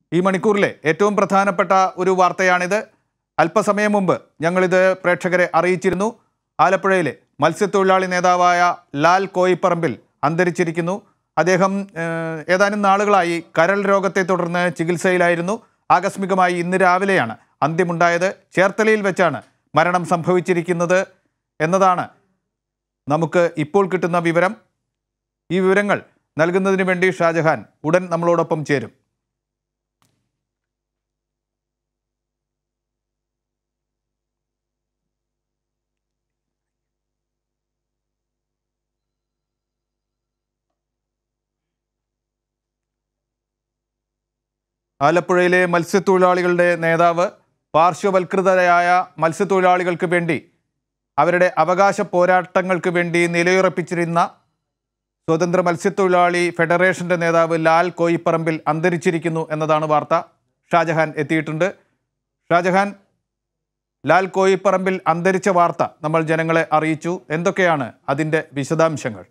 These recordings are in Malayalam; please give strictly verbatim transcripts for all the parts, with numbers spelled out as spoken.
ഈ മണിക്കൂറിലെ ഏറ്റവും പ്രധാനപ്പെട്ട ഒരു വാർത്തയാണിത്. അല്പസമയം മുമ്പ് ഞങ്ങളിത് പ്രേക്ഷകരെ അറിയിച്ചിരുന്നു. ആലപ്പുഴയിലെ മത്സ്യത്തൊഴിലാളി നേതാവായ ലാൽ കോയിപ്പറമ്പിൽ അന്തരിച്ചിരിക്കുന്നു. അദ്ദേഹം ഏതാനും നാളുകളായി കരൾ രോഗത്തെ തുടർന്ന് ചികിത്സയിലായിരുന്നു. ആകസ്മികമായി ഇന്ന് രാവിലെയാണ് അന്ത്യമുണ്ടായത്. ചേർത്തലയിൽ വെച്ചാണ് മരണം സംഭവിച്ചിരിക്കുന്നത് എന്നതാണ് നമുക്ക് ഇപ്പോൾ കിട്ടുന്ന വിവരം. ഈ വിവരങ്ങൾ നൽകുന്നതിന് വേണ്ടി ഷാജഹാൻ ഉടൻ നമ്മളോടൊപ്പം ചേരും. ആലപ്പുഴയിലെ മത്സ്യത്തൊഴിലാളികളുടെ നേതാവ്, പാർശ്വവൽകൃതരായ മത്സ്യത്തൊഴിലാളികൾക്ക് വേണ്ടി, അവരുടെ അവകാശ പോരാട്ടങ്ങൾക്ക് വേണ്ടി നിലയുറപ്പിച്ചിരുന്ന സ്വതന്ത്ര മത്സ്യത്തൊഴിലാളി ഫെഡറേഷന്റെ നേതാവ് ലാൽ കോയിപ്പറമ്പിൽ അന്തരിച്ചിരിക്കുന്നു എന്നതാണ് വാർത്ത. ഷാജഹാൻ എത്തിയിട്ടുണ്ട്. ഷാജഹാൻ, ലാൽ കോയിപ്പറമ്പിൽ അന്തരിച്ച വാർത്ത നമ്മൾ ജനങ്ങളെ അറിയിച്ചു. എന്തൊക്കെയാണ് അതിൻ്റെ വിശദാംശങ്ങൾ?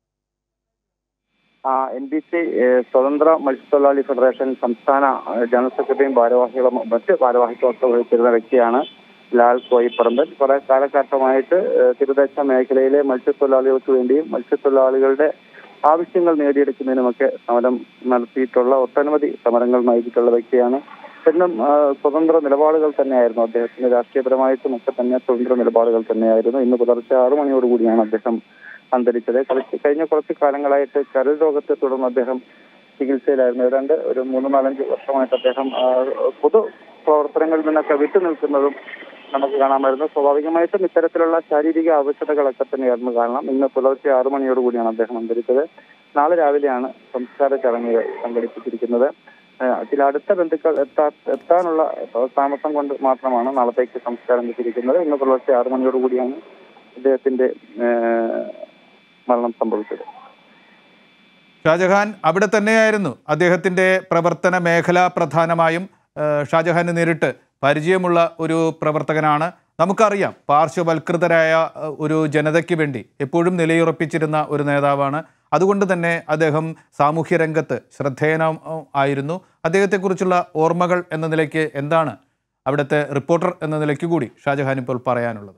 എൻ ബി സി സ്വതന്ത്ര മത്സ്യത്തൊഴിലാളി ഫെഡറേഷൻ സംസ്ഥാന ജനറൽ സെക്രട്ടറിയും ഭാരവാഹികളും മറ്റ് ഭാരവാഹികളൊക്കെ വഹിച്ചിരുന്ന വ്യക്തിയാണ് ലാൽ കോയിപ്പറമ്പിൽ. കുറെ കാലഘട്ടമായിട്ട് തീരദേശ മേഖലയിലെ മത്സ്യത്തൊഴിലാളികൾക്ക് വേണ്ടിയും മത്സ്യത്തൊഴിലാളികളുടെ ആവശ്യങ്ങൾ നേടിയെടുക്കുന്നതിനുമൊക്കെ സമരം നടത്തിയിട്ടുള്ള ഒട്ടനവധി സമരങ്ങൾ നയിച്ചിട്ടുള്ള വ്യക്തിയാണ്. എന്നും സ്വതന്ത്ര നിലപാടുകൾ തന്നെയായിരുന്നു അദ്ദേഹത്തിന്റെ. രാഷ്ട്രീയപരമായിട്ടും ഒക്കെ തന്നെ സ്വതന്ത്ര നിലപാടുകൾ തന്നെയായിരുന്നു. ഇന്ന് പുലർച്ചെ ആറു മണിയോടുകൂടിയാണ് അദ്ദേഹം അന്തരിച്ചത്. കഴിഞ്ഞ കുറച്ച് കാലങ്ങളായിട്ട് കരൾ രോഗത്തെ തുടർന്ന് അദ്ദേഹം ചികിത്സയിലായിരുന്നു. ഏതാണ്ട് ഒരു മൂന്ന് നാലഞ്ച് വർഷമായിട്ട് അദ്ദേഹം പൊതു പ്രവർത്തനങ്ങളിൽ നിന്നൊക്കെ വിട്ടുനിൽക്കുന്നതും നമുക്ക് കാണാമായിരുന്നു. സ്വാഭാവികമായിട്ടും ഇത്തരത്തിലുള്ള ശാരീരിക ആവശ്യതകളൊക്കെ തന്നെയായിരുന്നു കാരണം. ഇന്ന് പുലർച്ചെ ആറു മണിയോടുകൂടിയാണ് അദ്ദേഹം അന്തരിച്ചത്. നാളെ രാവിലെയാണ് സംസ്കാര ചടങ്ങുകൾ സംഘടിപ്പിച്ചിരിക്കുന്നത്. ചില അടുത്ത ബന്ധുക്കൾ എത്താ എത്താനുള്ള താമസം കൊണ്ട് മാത്രമാണ് നാളത്തേക്ക് സംസ്കാരം വെച്ചിരിക്കുന്നത്. ഇന്ന് പുലർച്ചെ ആറു മണിയോടുകൂടിയാണ് അദ്ദേഹത്തിന്റെ മരണം സംഭവിച്ചത്. ഷാജഹാൻ അവിടെ തന്നെയായിരുന്നു അദ്ദേഹത്തിൻ്റെ പ്രവർത്തന മേഖല. പ്രധാനമായും ഷാജഹാന് നേരിട്ട് പരിചയമുള്ള ഒരു പ്രവർത്തകനാണ്. നമുക്കറിയാം, പാർശ്വവൽകൃതരായ ഒരു ജനതയ്ക്ക് വേണ്ടി എപ്പോഴും നിലയുറപ്പിച്ചിരുന്ന ഒരു നേതാവാണ്. അതുകൊണ്ട് തന്നെ അദ്ദേഹം സാമൂഹ്യ രംഗത്ത് ശ്രദ്ധേയനം ആയിരുന്നു. അദ്ദേഹത്തെക്കുറിച്ചുള്ള ഓർമ്മകൾ എന്ന നിലയ്ക്ക് എന്താണ് അവിടുത്തെ റിപ്പോർട്ടർ എന്ന നിലയ്ക്ക് കൂടി ഷാജഹാൻ ഇപ്പോൾ പറയാനുള്ളത്?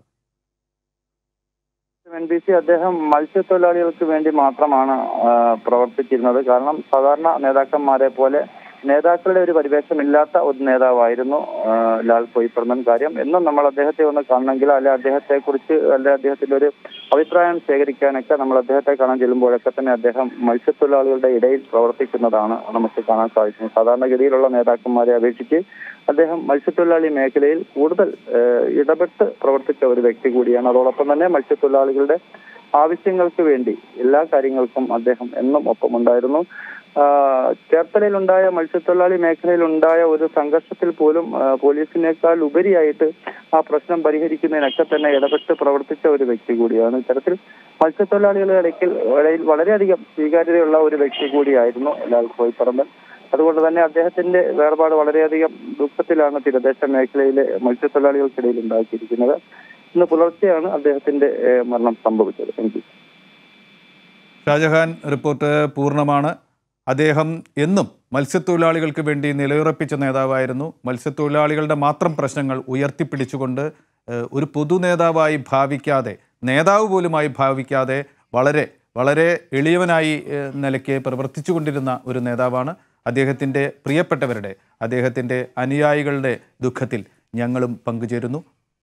എൻ ബി സി അദ്ദേഹം മത്സ്യത്തൊഴിലാളികൾക്ക് വേണ്ടി മാത്രമാണ് പ്രവർത്തിച്ചിരുന്നത്. കാരണം സാധാരണ നേതാക്കന്മാരെ പോലെ നേതാക്കളുടെ ഒരു പരിവേഷമില്ലാത്ത ഒരു നേതാവായിരുന്നു ലാൽ കോയിപ്പറമ്പൻ. കാര്യം എന്നും നമ്മൾ അദ്ദേഹത്തെ ഒന്ന് കാണണമെങ്കിൽ അല്ലെ അദ്ദേഹത്തെ കുറിച്ച് അല്ലെ അദ്ദേഹത്തിന്റെ ഒരു അഭിപ്രായം ശേഖരിക്കാനൊക്കെ നമ്മൾ അദ്ദേഹത്തെ കാണാൻ ചെല്ലുമ്പോഴൊക്കെ തന്നെ അദ്ദേഹം മത്സ്യത്തൊഴിലാളികളുടെ ഇടയിൽ പ്രവർത്തിക്കുന്നതാണ് നമുക്ക് കാണാൻ സാധിക്കുന്നത്. സാധാരണഗതിയിലുള്ള നേതാക്കന്മാരെ അപേക്ഷിച്ച് അദ്ദേഹം മത്സ്യത്തൊഴിലാളി മേഖലയിൽ കൂടുതൽ ഇടപെട്ട് പ്രവർത്തിച്ച ഒരു വ്യക്തി കൂടിയാണ്. അതോടൊപ്പം തന്നെ മത്സ്യത്തൊഴിലാളികളുടെ ആവശ്യങ്ങൾക്ക് വേണ്ടി എല്ലാ കാര്യങ്ങൾക്കും അദ്ദേഹം എന്നും ഒപ്പമുണ്ടായിരുന്നു. ചേർത്തലയിലുണ്ടായ മത്സ്യത്തൊഴിലാളി മേഖലയിലുണ്ടായ ഒരു സംഘർഷത്തിൽ പോലും പോലീസിനേക്കാൾ ഉപരിയായിട്ട് ആ പ്രശ്നം പരിഹരിക്കുന്നതിനൊക്കെ തന്നെ ഇടപെട്ട് പ്രവർത്തിച്ച ഒരു വ്യക്തി കൂടിയാണ്. ഇത്തരത്തിൽ മത്സ്യത്തൊഴിലാളികളുടെ ഇടയ്ക്ക് ഇടയിൽ വളരെയധികം സ്വീകാര്യതയുള്ള ഒരു വ്യക്തി കൂടിയായിരുന്നു ലാൽ കോയിപ്പറമ്പൻ. അതുകൊണ്ട് തന്നെ അദ്ദേഹത്തിന്റെ വേർപാട് വളരെയധികം ദുഃഖത്തിലാണ് തീരദേശ മേഖലയിലെ മത്സ്യത്തൊഴിലാളികൾക്കിടയിൽ ഉണ്ടാക്കിയിരിക്കുന്നത്. ഇന്ന് പുലർച്ചെയാണ് അദ്ദേഹത്തിന്റെ മരണം സംഭവിച്ചത്. എനിക്ക് ഷാജഹാൻ, റിപ്പോർട്ട് പൂർണ്ണമാണ്. അദ്ദേഹം എന്നും മത്സ്യത്തൊഴിലാളികൾക്ക് വേണ്ടി നിലയുറപ്പിച്ച നേതാവായിരുന്നു. മത്സ്യത്തൊഴിലാളികളുടെ മാത്രം പ്രശ്നങ്ങൾ ഉയർത്തിപ്പിടിച്ചുകൊണ്ട് ഒരു പൊതു നേതാവായി ഭാവിക്കാതെ, നേതാവ് പോലുമായി ഭാവിക്കാതെ വളരെ വളരെ എളിയവനായി നിലയ്ക്ക് പ്രവർത്തിച്ചു കൊണ്ടിരുന്ന ഒരു നേതാവാണ്. അദ്ദേഹത്തിൻ്റെ പ്രിയപ്പെട്ടവരുടെ, അദ്ദേഹത്തിൻ്റെ അനുയായികളുടെ ദുഃഖത്തിൽ ഞങ്ങളും പങ്കുചേരുന്നു.